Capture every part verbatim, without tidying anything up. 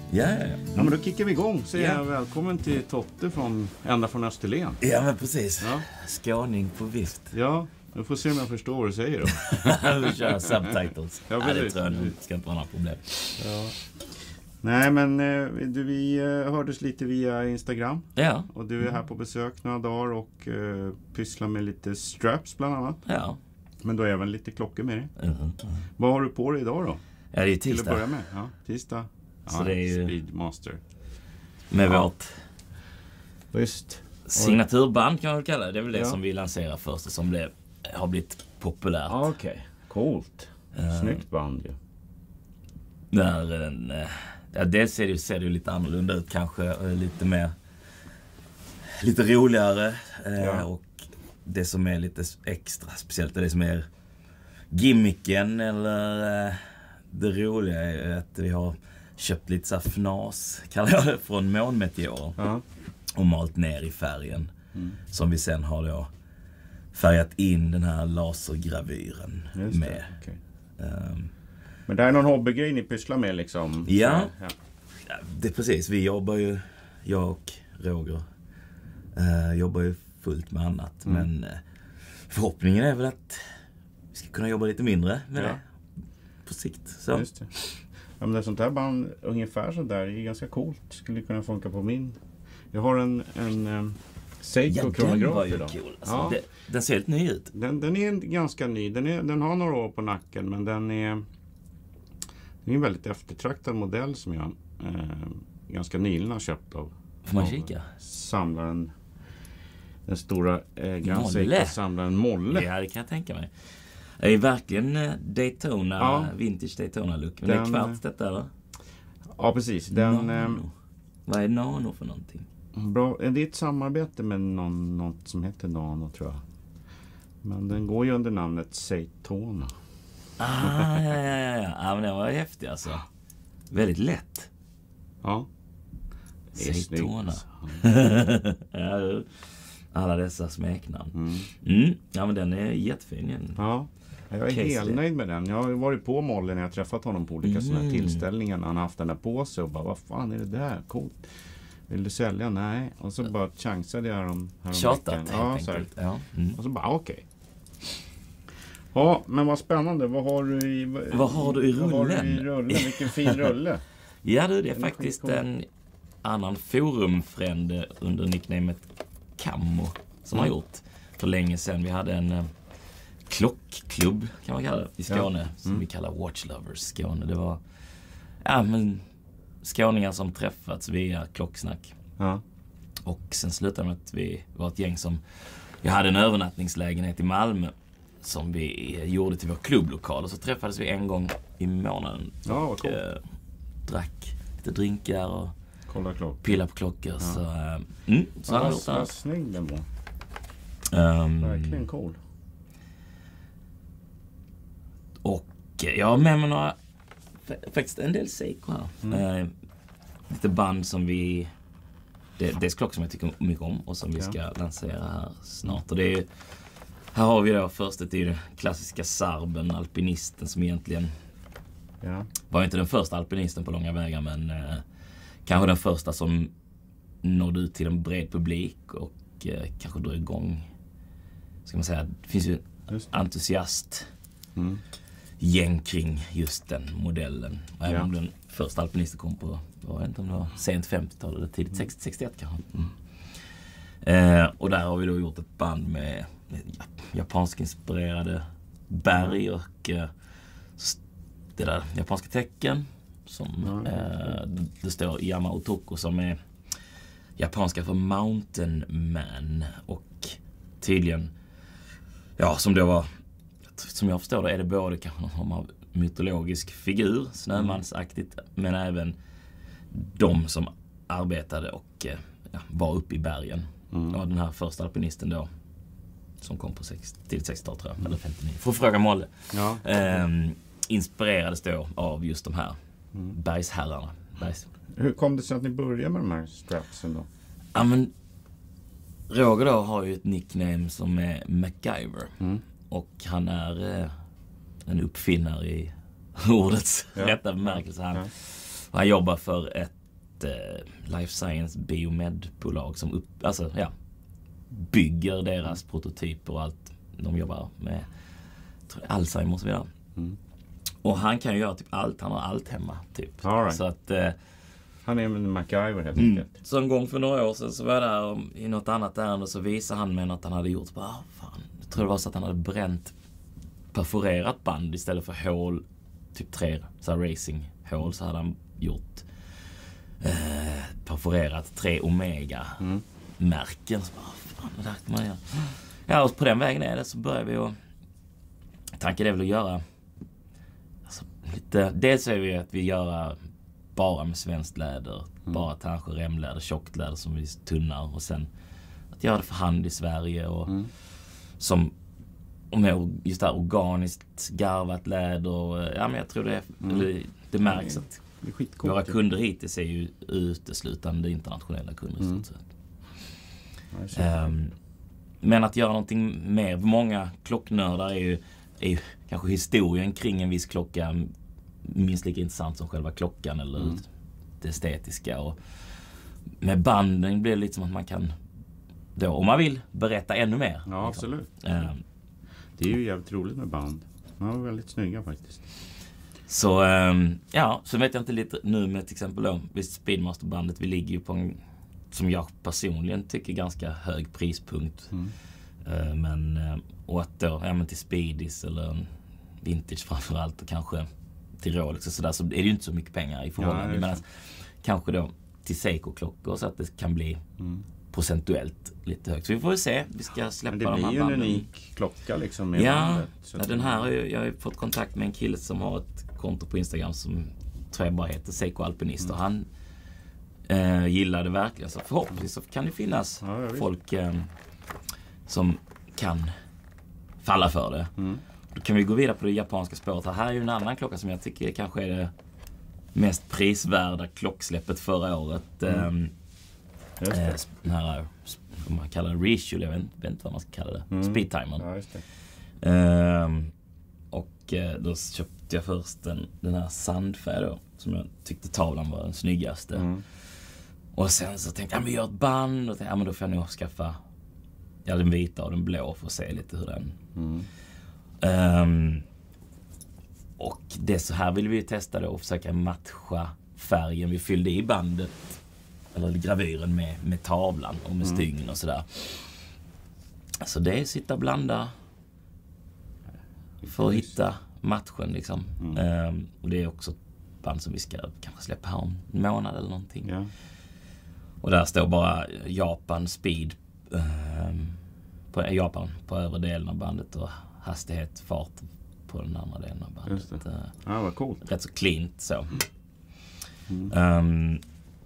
Ja, ja, ja. Ja, men då kickar vi igång. Säger Ja. jag välkommen till Totte från ända från Österlen. Ja, men precis. Ja. Skåning på vift. Ja, jag får se om jag förstår vad du säger då. Vi kör subtitles. Ja, Ja, det precis. tror jag nog ska inte vara några problem. Ja. Nej, men eh, du, vi eh, hördes lite via Instagram. Ja, Och du är här på besök några dagar och eh, pysslar med lite straps bland annat. ja. Men då är även lite klockor med dig. Mm. Mm. Vad har du på dig idag då? Ja, det är Till att börja tisdag. med. Ja, tisdag. Så Ja, det är ju- Speedmaster. Med Ja. vårt Visst. signaturband kan man väl kalla det. Det är väl det Ja. som vi lanserar först och som blev, har blivit populärt. Ja, okej. Okay. Coolt. Eh, Snyggt band ju. Där en, eh, ja, dels ser det, ju- ser det ju lite annorlunda ut kanske. eh, Lite mer, lite roligare. eh, Ja. Och det som är lite extra speciellt är det som är gimmicken eller eh, det roliga är att vi har köpt lite så här fnas, kallar jag det, från månmeteor Ja. och malt ner i färgen. Mm. Som vi sen har då färgat in den här lasergravyren Just med. det. Okay. Ehm, Men det är någon hobbygrej ni pysslar med liksom? Ja. ja. ja, det är precis. Vi jobbar ju, jag och Roger, eh, jobbar ju fullt med annat. Mm. Men eh, förhoppningen är väl att vi ska kunna jobba lite mindre med Ja. det på sikt. Så. Just det. Ja, men det är sånt här band ungefär så där är ganska coolt. Skulle kunna funka på min. Jag har en, en um, Seiko Ja, den kronograf var ju idag. cool. Alltså, Ja. det, den ser helt ny ut. Den, den är ganska ny. Den, är, den har några år på nacken, men den är, den är en väldigt eftertraktad modell som jag eh, ganska nyligen har köpt av, Får man av kika? samlaren, den stora eh, Grand Molle. Seiko-samlaren Molle. Ja, det kan jag tänka mig. Det är verkligen eh, Daytona, Ja. vintage Daytona-look. Men Den- det är kvarts detta, eller? Ja, precis. Den, eh, Nano. Vad är Nano för någonting? bra, det är ett samarbete med någon, något som heter Nano, tror jag. Men den går ju under namnet Seitona. Ah, ja, ja, ja, ja. Ja, men den var häftig alltså. Väldigt lätt. Ja. Det är Seitona. snyggt. Ja, alla dessa smeknamn. Mm. Mm. Ja, men den är jättefin. igen. Ja, jag är Casely. helt nöjd med den. Jag har ju varit på Molle när jag träffat honom på olika sådana här Mm. tillställningar. Han har haft den där på sig och bara, vad fan är det där? Coolt. Vill du sälja? Nej. Och så bara chansade jag härom, härom Tjatat veckan. helt Ja, så här. enkelt. Ja. Mm. Och så bara, okej. Ja, men vad spännande. Vad har du i, Vad har du i vad har du i rullen? rullen? Vilken fin rulle. Ja, du, det är Den är faktiskt skitcool. en annan forumfrände under nicknamet Cammo som har Mm. gjort för länge sedan. Vi hade en eh, klockklubb, kan man kalla det, i Skåne. Ja. Som Mm. vi kallar Watch Lovers Skåne. Det var ja, men, skåningar som träffats via klocksnack. Ja. Och sen slutade med att vi var ett gäng som... Jag hade en övernattningslägenhet i Malmö som vi gjorde till vår klubblokal. Och så träffades vi en gång i månaden. Ja, vad och coolt. eh, drack lite drinkar och Kolla klockan. pilla på klockor. Så, eh, mm, så Ja, han har vad, gjort det vad här. snygg den var. Ehm, Verkligen cool. Och eh, jag har med mig några... fa- Faktiskt en del Seiko här. Mm. Eh, lite band som vi... Det, det är klockor som jag tycker mycket om och som vi Ja. ska lansera här snart. Och det är, här har vi då först ett i den klassiska Sarben, alpinisten, som egentligen Ja. var inte den första alpinisten på långa vägar, men eh, kanske den första som nådde ut till en bred publik och eh, kanske drog igång, ska man säga, det finns ju Just. entusiast Mm. gäng kring just den modellen. Och även Ja. om den första alpinisten kom på, jag vet inte om det var sent femtiotal eller tidigt sextio, sextioett kanske. Mm. Eh, och där har vi då gjort ett band med, med japansk inspirerade berg och eh, s- det där japanska tecken som Ja. eh, det, det står Yama Otoko som är japanska för mountain man och tydligen, ja, som då var, som jag förstår det, är det både kanske någon form av mytologisk figur, snömansaktigt, men även de som arbetade och eh, ja, var uppe i bergen. Mm. Och den här första alpinisten då, som kom på tidigt sextiotal tror jag, eller femtionio. Får fråga Molle. Ja. Ehm, inspirerades då av just de här Mm. bergsherrarna. Bergs. Hur kom det sig att ni började med de här strapsen då? Ja, men Roger då har ju ett nickname som är MacGyver. Mm. Och han är eh, en uppfinnare i ordets Ja. rätta bemärkelse. Han, Ja. han jobbar för ett ett eh, life science biomedbolag som upp, alltså, ja, bygger deras mm. prototyper och allt. De jobbar med tror jag, Alzheimer och så vidare. Mm. Och han kan ju göra typ allt. Han har allt hemma typ. All right. Så att... Eh, han är en MacGyver helt enkelt. Mm. Så en gång för några år sedan så var jag där och, i något annat ärende så visade han mig att han hade gjort. Bara, fan, jag tror det var så att han hade bränt perforerat band istället för hål. Typ tre så här racing-hål så hade han gjort eh, perforerat tre Omega-märken. Mm. Så bara, fan, det där kan man göra. Ja, och på den vägen är det så börjar vi att... Tanken är väl att göra... Alltså, lite, dels är vi att vi gör bara med svenskt läder. Mm. Bara kanske remläder, tjockt läder som vi tunnar. Och sen att göra det för hand i Sverige. Och mm. som med just där organiskt garvat läder. Ja, men jag tror det, mm. det, det märks att det är skitcoolt. Våra kunder hittills är ju uteslutande internationella kunder. Mm. Så att um, men att göra någonting mer. Många klocknördar är ju, är ju kanske historien kring en viss klocka minst lika intressant som själva klockan eller mm. det estetiska. Och med banden blir det lite som att man kan då, om man vill, berätta ännu mer. Ja, absolut. Um, det är ju jävligt roligt med band. De var väldigt snygga faktiskt. Så um, ja, så vet jag inte lite nu med till exempel då, visst Speedmaster-bandet, vi ligger ju på en, som jag personligen tycker, ganska hög prispunkt. Mm. Uh, men uh, och att då, ja men till Speedis eller en vintage framförallt och kanske till Rolex och sådär, så är det ju inte så mycket pengar i förhållande. Ja, men kanske då till Seiko-klockor så att det kan bli mm. procentuellt lite högt. Så vi får väl se. Vi ska släppa de här banden. Men det blir ju en unik klocka liksom med ja, bandet. Ja, den här har jag, jag har fått kontakt med en kille som har ett konto på Instagram som tror jag bara heter Seiko Alpinist. Mm. Och han eh, gillade verkligen. Så förhoppningsvis så kan det finnas ja, folk eh, som kan falla för det. Mm. Då kan vi gå vidare på det japanska spåret. Här är ju en annan klocka som jag tycker kanske är det mest prisvärda klocksläppet förra året. Mm. Just det. Eh, den här, vad man kallar det, reissue, jag vet, vet inte vad man ska kalla det. Mm. Speedtimern. Ja, just det. Eh, och eh, då köpte jag först den, den här sandfärg då, som jag tyckte tavlan var den snyggaste. Mm. Och sen så tänkte jag, ja, men gör ett band. Och tänkte, ja, men då får jag nog skaffa ja, den vita och den blå för att se lite hur den... Mm. Um, och det så här vill vi testa då och försöka matcha färgen vi fyllde i bandet eller gravyren med, med tavlan och med stygn mm. och sådär. Så det är sitta och blanda för att hitta matchen liksom. Mm. Um, och det är också ett band som vi ska kanske släppa här om en månad eller någonting. Ja. Och där står bara Japan Speed um, på Japan på övre delen av bandet och hastighet, fart på den andra delen av bandet. Just det. Ja, vad coolt. Rätt så cleant så. Mm. Um,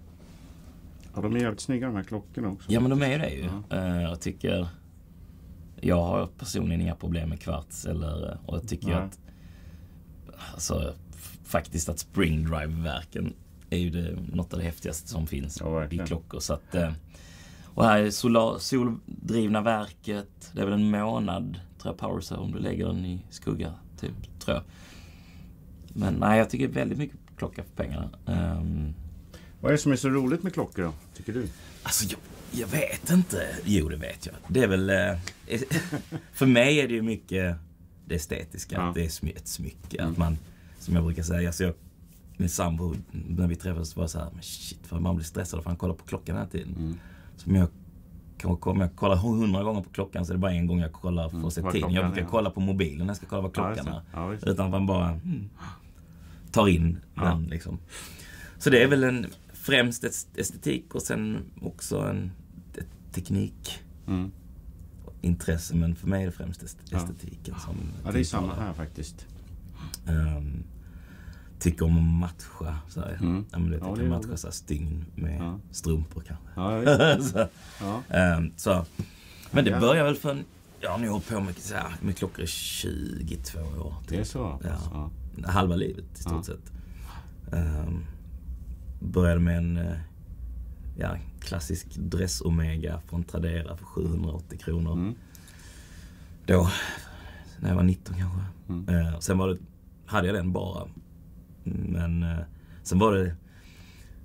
ja, de är jävligt snygga de här klockorna också. Ja, men de är det ju. Ja. Uh, jag tycker jag har personligen inga problem med kvarts eller, och jag tycker att alltså, faktiskt att Spring Drive-verken är ju det, något av det häftigaste som finns ja, i klockor. Så att, uh, och här är solar, soldrivna verket. Det är väl en månad tror jag Power om du lägger den i skugga typ, tror jag. Men nej, jag tycker väldigt mycket klocka för pengarna. Um, Vad är det som är så roligt med klockor då, tycker du? Alltså jag, jag vet inte. Jo, det vet jag. Det är väl eh, för mig är det ju mycket det estetiska, ja. Att det är ett smycke, mm. att man, som jag brukar säga, alltså jag, min sambo när vi träffades var så här, men shit, för man blir stressad för han kollar på klockan hela tiden. Mm. Som jag Om jag kollar hundra gånger på klockan så är det bara en gång jag kollar för att se mm, tiden. Jag brukar ja. kolla på mobilen när jag ska kolla vad klockan är. Ja, utan man bara mm, tar in ja. den liksom. Så det är väl en främst ett estetik och sen också en ett teknik mm. intresse, men för mig är det främst estetiken. Ja, som ja det är samma här faktiskt. Um, tycker om att matcha så här. Mm. Ja, men det tycker ja, det matcha så här stygn med ja. strumpor kanske. Ja, så, ja. Um, så. Men det ja. börjar väl för en, ja, nu har jag på med, så här, med klockor i tjugotvå år. Typ. Det är så? Ja. Ja. Halva livet i stort ja. sett. Um, började med en ja, klassisk dress Omega från Tradera för sjuhundraåttio kronor. Mm. Då, när jag var nitton kanske. Mm. Uh, sen var det, hade jag den bara. Men uh, sen var det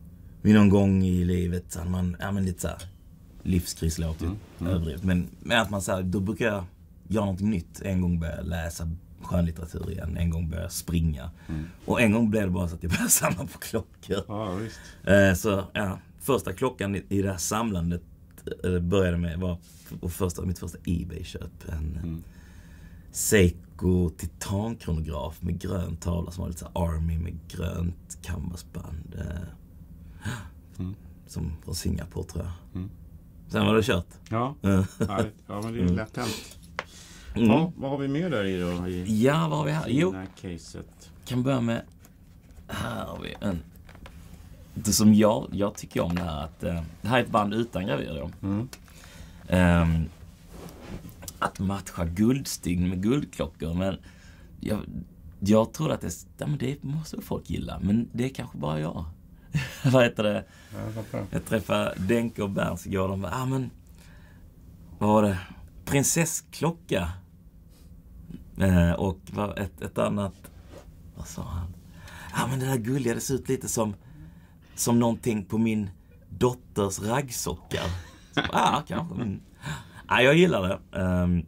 vid någon gång i livet så hade man, ja men lite så här livskris låter ju Mm. Mm. överdrivet. Men, men att man så här, då brukar jag göra någonting nytt. En gång börja läsa skönlitteratur igen, en gång börja springa. Mm. Och en gång blev det bara så att jag började samla på klockor. Ja, visst. Eh, så ja, första klockan i, i det här samlandet eh, började med, var och första, mitt första eBay-köp. En Mm. Seiko titankronograf med grön tavla som var lite så här Army med grönt canvasband. Eh, Mm. Som från Singapore tror jag. Mm. Sen var det kört. Ja, Eh, härligt. Ja, men det är Mm. lätt hänt. mm. Ja, vad har vi mer där i då? I, Ja, vad har vi här? i Jo, det här caset. kan börja med, här har vi en, det som jag, jag tycker om det här att, eh, det här är ett band utan gravyr då. Mm. Ehm, att matcha guldstygn med guldklockor, men jag, jag tror att det, ja, men det måste folk gilla, men det är kanske bara jag. Vad heter det? Ja, vad bra. Jag träffade Denke och Berns igår och de bara, ah, men vad var det? Prinsessklocka. Eh, och vad, ett, ett annat, vad sa han? Ja, ah, men det där gulliga, det ser ut lite som som någonting på min dotters raggsockar. Ja, ah, kanske. Mm. Ah, jag gillar det. Um,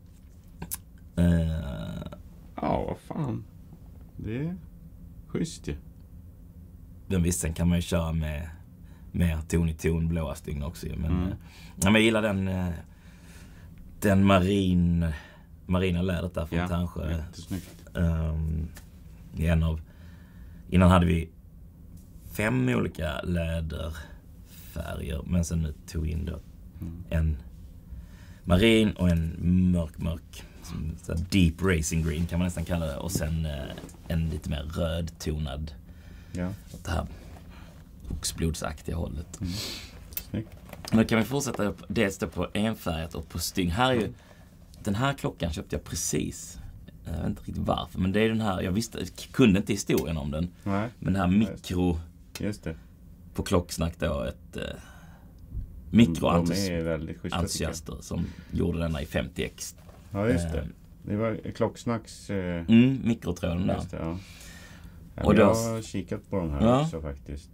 uh, Ja, vad fan. Det är schysst ju. men visst, sen kan man ju köra med mer ton i ton, blåa stygn också. Men, Mm. uh, ja, men jag gillar den uh, den marin marina lädret där från Ja, Tangsjö. jättesnyggt. Um, i en av, innan hade vi fem olika läderfärger, men sen nu tog in då Mm. en marin och en mörk mörk som, så här deep racing green kan man nästan kalla det, och sen eh, en lite mer rödtonad Ja, åt det här oxblodsaktiga hållet. Mm. snyggt. Men då kan vi fortsätta upp, dels då på enfärgat och på stygn. Här är ju, Mm. den här klockan köpte jag precis. Jag vet inte riktigt varför, men det är den här, jag visste, jag kunde inte historien om den. Nej, Men den här mikro just det. på Klocksnack då, ett eh, De är mikroentusiaster väldigt schyssta tycker som gjorde denna i femtio x. jag. Ja, just det. Eh, Det var Klocksnacks... Eh, Mm, mikrotråden där. just det, ja. Ja, Och och då- jag har kikat på de här Ja. också faktiskt.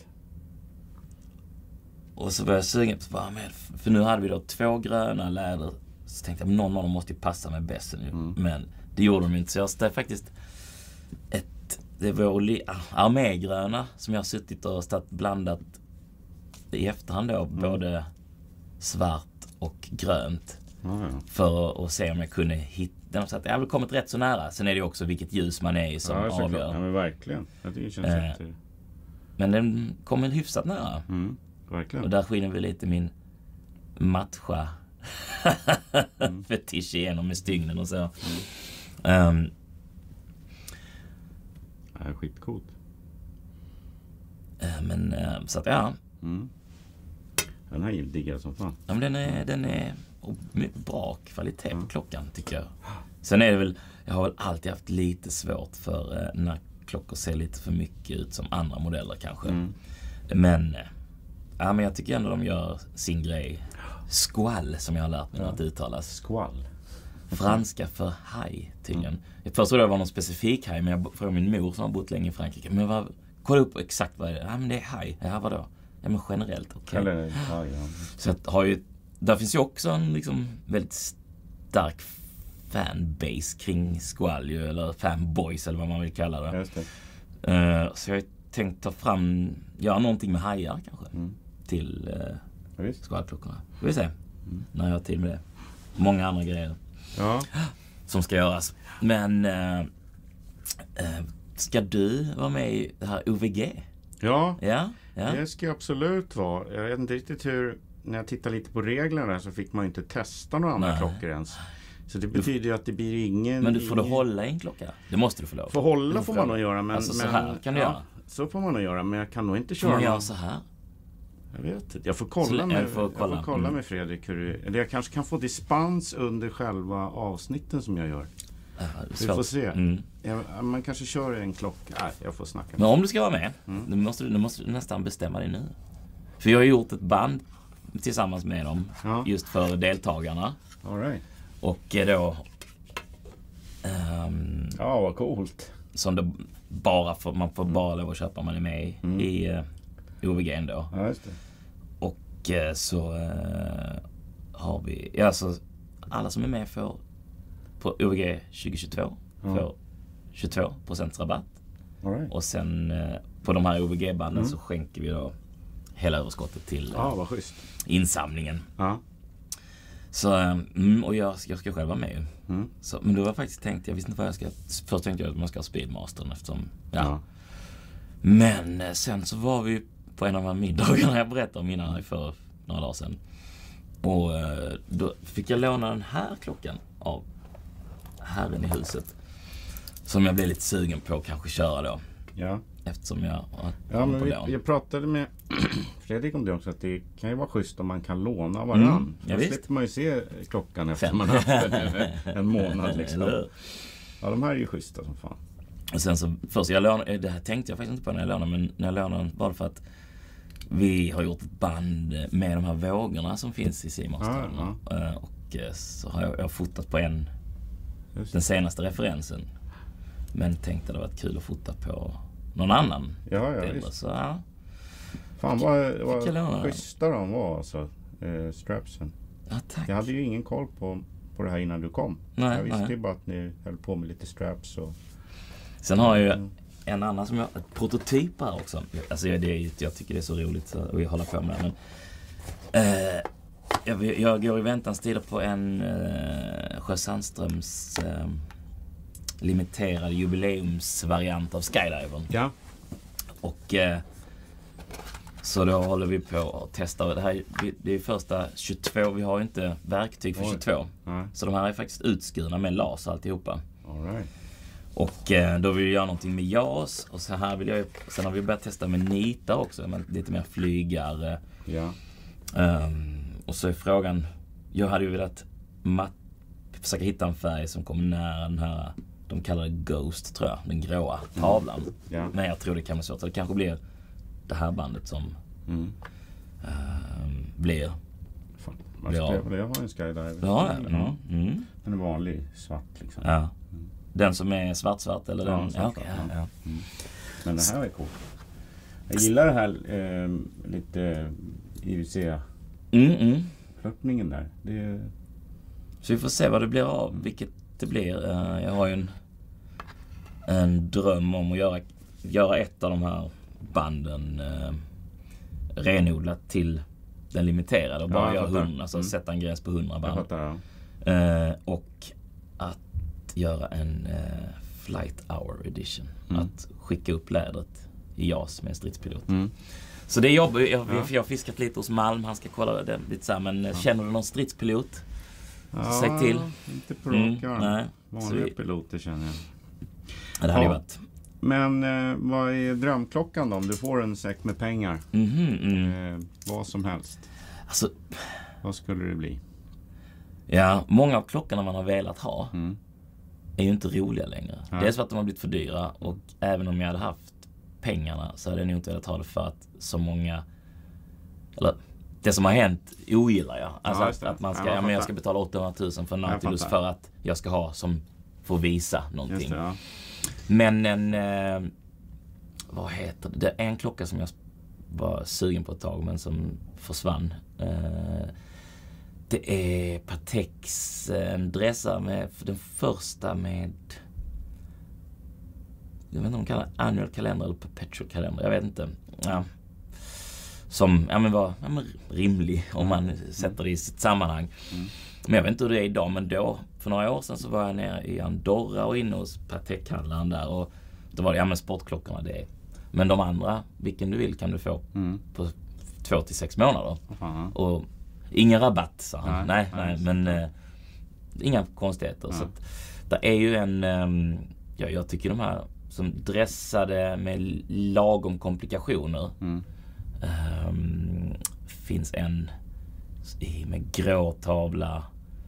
Och så började jag suga på, vad med, för nu hade vi då två gröna läder. Så tänkte jag, någon av dem måste ju passa med bästen ju. Mm. Men det gjorde de inte. Så jag ställde faktiskt ett, det var oli- armégröna som jag har suttit och stått blandat i efterhand då, Mm. både svart och grönt. Ja, ja. För att se om jag kunde hitta. Så att jag har väl kommit rätt så nära. Sen är det ju också vilket ljus man är i som Ja, såklart. avgör. Ja, men verkligen. Jag tycker det känns Eh, jätte... Men den kommer hyfsat nära. Mm, Och verkligen. där skiner väl lite min matcha Mm. fetisch igenom med stygnen och så. Um, Ja, det är skitcoolt. eh, men eh, så att ja. Mm. Den här diggar jag som fan. Ja, men den är, den är och med bra kvalitet på Mm. klockan tycker jag. Sen är det väl, jag har väl alltid haft lite svårt för eh, när klockor ser lite för mycket ut som andra modeller kanske. Mm. Men, eh, ja, men jag tycker ändå de gör sin grej. Squall som jag har lärt mig Ja. att uttalas. Skvall. Franska för haj tydligen. Jag först trodde det var någon specifik haj, men jag frågade min mor som har bott länge i Frankrike. Men vad, kolla upp exakt vad det är. Ja, men det är haj. Ja, vadå? Ja, men generellt, okej. Eller, ja, ja. Så att har ju, där finns ju också en liksom väldigt stark fanbase kring Squall ju, eller fanboys eller vad man vill kalla det. Just det. Uh, så jag har tänkt ta fram, göra någonting med hajar kanske Mm. till uh, Ja, visst. Squall-klockorna. Får vi se Mm. när jag har tid med det. Många andra grejer Ja. som ska göras. Men uh, uh, ska du vara med i det här O V G? Ja, Ja, ja. det ska jag absolut vara. Jag vet inte riktigt hur... När jag tittar lite på reglerna så fick man ju inte testa några andra Nej. klockor ens. Så det betyder ju att det blir ingen... Men du får ingen... du hålla i en klocka? Det måste du få lov. Får hålla Du får få man lov. nog göra. Men, Alltså, så men, här kan du göra. Så får man nog göra, men jag kan nog inte Får köra man göra någon- så här? Jag vet inte. Jag får kolla, Så- med, jag får kolla. Jag får kolla Mm. med Fredrik hur det, eller jag kanske kan få dispens under själva avsnitten som jag gör. Ja, det är Vi svårt. får se. Mm. Jag, man kanske kör en klocka. Nej, jag får snacka med. Men om du ska vara med, Mm. då, måste du, då måste du nästan bestämma dig nu. För jag har gjort ett band tillsammans med dem, Ja, just för deltagarna. all right. Och eh, då, ehm, Ja, vad coolt. som det bara får, man får bara lov att köpa om man är med i, Mm. i, eh, O V G ändå. Ja, just det. Och eh, så eh, har vi, ja, alltså alla som är med får på O V G tjugo tjugotvå Ja. får tjugotvå procent rabatt. All right. Och sen eh, på de här O V G-banden Mm. så skänker vi då hela överskottet till Ja, eh, vad schysst. insamlingen. Ja. Så, eh, mm, och jag, jag ska själv vara med ju. Mm. Så, men då var jag faktiskt tänkt, jag visste inte vad jag ska, först tänkte jag att man ska ha Speedmastern eftersom, ja. Ja. Men eh, sen så var vi på en av de här middagarna jag berättade om innan för några dagar sedan. Och eh, då fick jag låna den här klockan av herren i huset. Som jag blev lite sugen på att kanske köra då. Ja. Eftersom jag har Ja, men på vi, lån. jag pratade med Fredrik om det också, att det kan ju vara schysst om man kan låna varann. Mm, ja, Då visst. slipper man ju se klockan efter Fem. man har haft den en månad liksom. Eller hur? Ja, de här är ju schyssta som fan. Och sen så, först jag lånade, det här tänkte jag faktiskt inte på när jag lånade, men när jag lånade var det för att vi har gjort ett band med de här vågorna som finns i Seamaster. Ja, ja. Och eh, så har jag, jag har fotat på en, Just den det. senaste referensen. Men tänkte det var kul att fota på någon annan. Ja, ja, bild. visst. Så ja, Fan vad, jag vad låna den. schyssta de var alltså, eh, strapsen. ja tack. Jag hade ju ingen koll på, på det här innan du kom. Nej, jag visste nej. ju bara att ni höll på med lite straps och... Sen har jag ju Mm. en annan som jag, ett prototyp här också. Alltså det är, ju- jag tycker det är så roligt så- att hålla på med det. Men, eh, jag, jag går i väntans tider på en eh, Sjö Sandströms eh, limiterad jubileumsvariant av Skydivern. Ja. Och eh, så då håller vi på att testa. Det här är- det är första tjugotvå. Vi har ju inte verktyg för Oj. tjugotvå. Nej. Så de här är faktiskt utskurna med laser alltihopa. All right. Och eh, då vill vi göra någonting med J A S. Och så här vill jag, sen har vi börjat testa med nitar också. Men lite mer flygare. Ja. Um, och så är frågan. Jag hade ju velat mat- försöka hitta en färg som kommer nära den här. De kallar det Ghost tror jag. Den gråa tavlan. Ja. Men jag tror det kan bli svårt. Så det kanske blir det här bandet som Mm. um, blir. Fan, man Ja. spelar, jag har en skydiver. Ja, Mm. ja. Mm. Den är vanlig svart liksom. Ja. Den som är svart-svart eller Ja, den? svart, okej, ja. ja. Men det här är coolt. Jag gillar det här eh, lite I W C-flörtningen Mm, mm. där. Det är, Så vi får se vad det blir av, vilket det blir. Eh, Jag har ju en, en dröm om att göra, göra ett av de här banden eh, renodlat till den limiterade och Ja, bara jag göra fattar. hundra, alltså Mm. sätta en gräns på hundra jag band. fattar, ja. Eh, och att göra en eh, Flight Hour Edition. Mm. Att skicka upp lädret i J A S med en stridspilot. Mm. Så det jobbar jag, jag, Ja. jag har fiskat lite hos Malm, han ska kolla det lite så här, men ja. Känner du någon stridspilot? Ja, Säg till. inte på Mm, rak arm. nej. Så Vanliga vi- piloter känner jag. Ja, det hade Ja. ju varit. Men eh, vad är drömklockan då? Om du får en säck med pengar. Mhm, mm. Eh, vad som helst. Alltså, Vad skulle det bli? ja, många av klockorna man har velat ha Mm. är ju inte roliga längre. Ja. Dels för att de har blivit för dyra och även om jag hade haft pengarna så hade jag nog inte velat ha det för att så många, eller det som har hänt ogillar jag. Alltså Ja, att, just det. att man ska, Ja, jag ja, men jag ska fattar. betala åttahundratusen för en Jag Nautilus fattar. för att jag ska ha som får visa någonting. Just det, ja. Men en, eh, vad heter det? Det är en klocka som jag var sugen på ett tag men som försvann. Eh, det är Pateks eh, en dressar med den första med, jag vet inte om de kallar det annual kalender eller perpetual kalender, jag vet inte. Ja. Som ja, men var ja, men rimlig om man sätter det i sitt sammanhang. Mm. Men jag vet inte hur det är idag, men då för några år sedan så var jag nere i Andorra och inne hos Patek-handlaren där och då var det, ja men sportklockorna det är. Men de andra, vilken du vill kan du få Mm. på två till sex månader. Fan. Och ingen rabatt, sa han. Nej, Nej, nej, nej, men eh, inga konstigheter. Ja. Så att, det är ju en, eh, ja, jag tycker de här som dressade med lagom komplikationer. Mm. Um, finns en i, med grå tavla,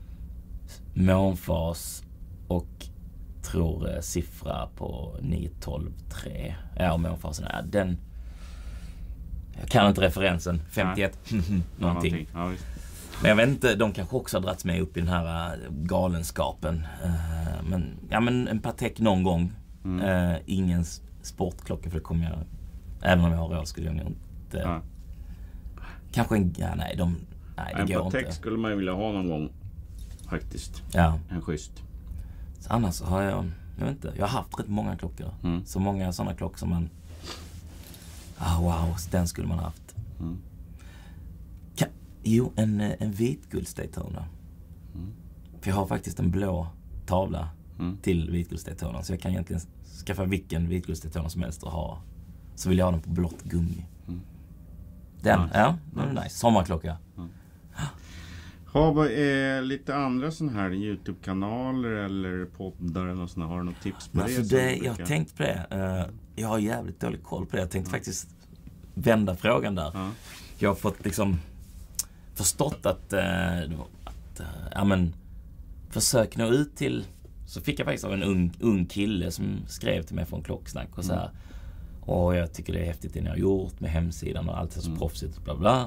månfas och tror eh, siffra på nio tolv tre. Ja, och månfasen är den. Jag kan inte referensen. femtioett någonting. Ja, visst. Men jag vet inte, de kanske också har dragits med upp i den här äh, galenskapen. Uh, men ja, men en Patek någon gång. Mm. Uh, ingen s- sportklocka för det kommer jag, även om jag har råd skulle jag nog inte. Ja. Kanske en... Ja, nej, de... Nej, det en går Patek inte. skulle man ju vilja ha någon gång. Faktiskt. Ja. En schysst. Så annars har jag... Jag vet inte. Jag har haft rätt många klockor. Mm. Så många sådana klockor som man... Ah, wow, den skulle man ha haft. Mm. Kan, jo, en, en vitguldsdaytona. Mm. För jag har faktiskt en blå tavla Mm. till vitguldsdaytona. Så jag kan egentligen skaffa vilken vitguldsdaytona som helst och ha. Så vill jag ha den på blått gummi. Mm. Den, Nice. ja, den är nice. Sommarklocka. Ha, vad är lite andra sådana här YouTube-kanaler eller poddar eller något sånt? Har du något tips på Alltså det? det jag har tänkt på det. Uh, jag har jävligt dålig koll på det. Jag tänkte mm. faktiskt vända frågan där. Ja. Jag har fått liksom förstått att, uh, att uh, ja men försök nå ut till, så fick jag faktiskt av en ung, ung kille som skrev till mig från Klocksnack och så här. Mm. Och jag tycker det är häftigt det ni har gjort med hemsidan och allt är så mm. proffsigt och bla bla.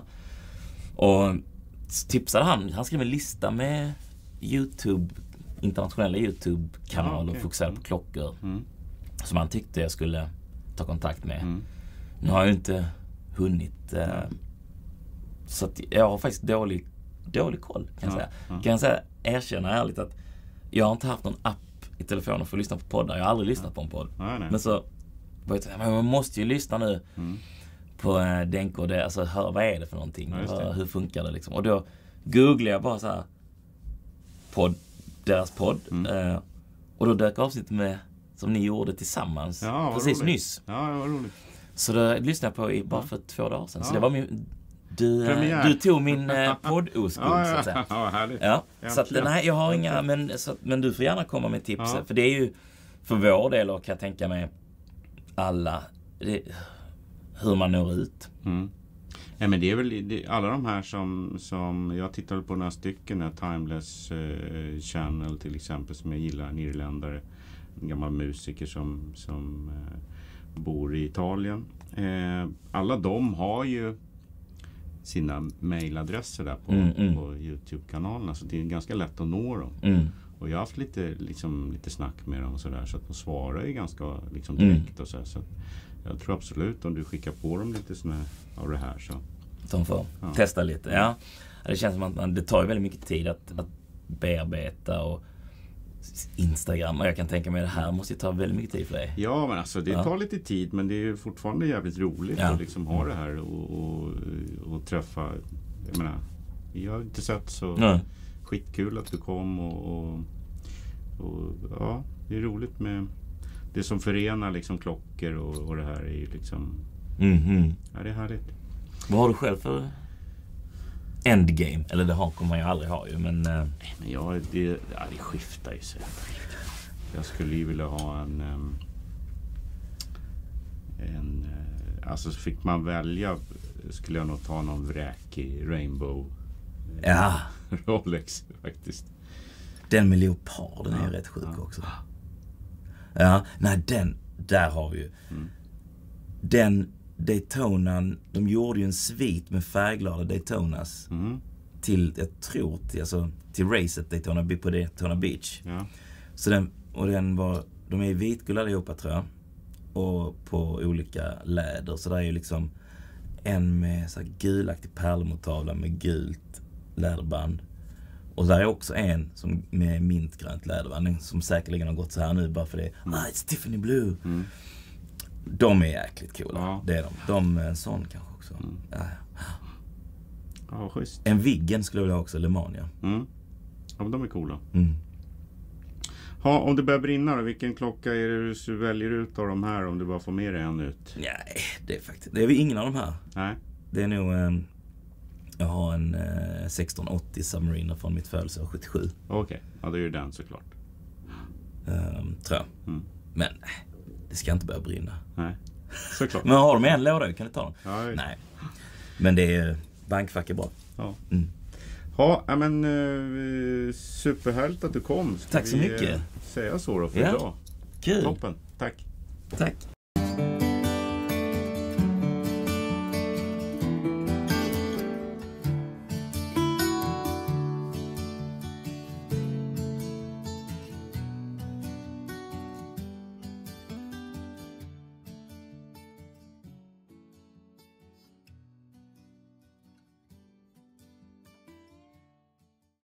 Och tipsade han, han skrev en lista med YouTube, internationella YouTube-kanaler ah, okay. och fokuserade på klockor mm. som han tyckte jag skulle ta kontakt med. Mm. Nu har jag ju inte hunnit eh, mm. så att jag har faktiskt dålig dålig koll kan jag ja, säga. Ja. Kan jag säga, erkänna ärligt att jag har inte haft någon app i telefonen för att lyssna på poddar. Jag har aldrig lyssnat ja. på en podd. Ja, men så man måste ju lyssna nu mm. på äh, Denko och det, alltså hör vad är det för någonting, ja, hör, hur funkar det liksom. Och då googlade jag bara så här podd, deras podd mm. eh, och då dök avsnittet med som ni gjorde tillsammans ja, precis roligt. nyss. Ja, det var roligt. Så då lyssnade jag på i, bara för två dagar sedan. Ja. Så det var min du, äh, du tog min äh, poddoskuld ja, ja, så att säga. Ja, härligt. Ja, så att, nej, jag har inga men, så, men du får gärna komma med tips ja. För det är ju för vår del och kan jag tänka mig alla det, hur man når ut. Mm. Ja, men det är väl det, alla de här som, som jag tittade på några stycken, Timeless eh, Channel till exempel, som jag gillar, en irländare, en gammal musiker som, som eh, bor i Italien. Eh, alla de har ju sina mailadresser där på, mm, mm. på YouTube-kanalerna, så det är ganska lätt att nå dem. Mm. Och jag har haft lite, liksom, lite snack med dem och sådär, så att de svarar ju ganska liksom, direkt mm. och så, så att jag tror absolut om du skickar på dem lite såna av det här så. De får ja. testa lite, ja. Det känns som att man, det tar ju väldigt mycket tid att, att bearbeta och Instagram, och jag kan tänka mig det här måste ju ta väldigt mycket tid för dig. Ja, men alltså det ja. tar lite tid, men det är ju fortfarande jävligt roligt ja. att liksom ha det här och, och, och träffa, jag menar, jag har inte sett så ja. skitkul att du kom och, och, och ja, det är roligt med det som förenar liksom klockor och, och det här är ju liksom mm-hmm. ja, det är härligt. Vad har du själv för endgame? Eller det har, kommer man ju aldrig ha ju, men... Uh... men ja, det, ja, det skiftar ju så. Jag skulle ju vilja ha en... Um, en uh, alltså fick man välja skulle jag nog ta någon vräkig Rainbow ja. Rolex faktiskt. Den med leoparden ja. är rätt sjuk ja. också. Ja, nej den, där har vi ju. Mm. Den Daytonan, de gjorde ju en svit med färgglada Daytonas mm. till, jag tror, till, alltså, till racet Daytona på Daytona Beach. Ja. Så den, och den var, de är vitguld allihopa tror jag. Och på olika läder. Så där är ju liksom en med så här gulaktig pärlemottavla med gult läderband. Och där är också en som med mintgrönt läderband som säkerligen har gått så här nu bara för det. Mm. Ah, it's Tiffany Blue. Mm. De är jäkligt coola. Ja. Det är de. De är en sån kanske också. Mm. Ja, ja. Ja, schysst. En Viggen skulle jag vilja ha också, Le Mans, ja. Mm. Ja, men de är coola. Mm. Ha, om det börjar brinna då, vilken klocka är det du väljer ut av de här om du bara får med dig en ut? Nej, det är faktiskt, det är väl ingen av de här. Nej. Det är nog, eh, jag har en eh, sexton åttio Submariner från mitt födelseår sjuttiosju. Okej, okay. Ja det är ju den såklart. Um, tror jag. Mm. Men det ska inte börja brinna. Nej, såklart. Men har de en låda, kan du ta dem? Ja, nej. Men det är, bankfack är bra. Ja. Mm. Ja, men uh, superhärligt att du kom. Ska tack så vi, mycket. Uh, säga så då för ja. idag. Kul. Toppen, tack. Tack.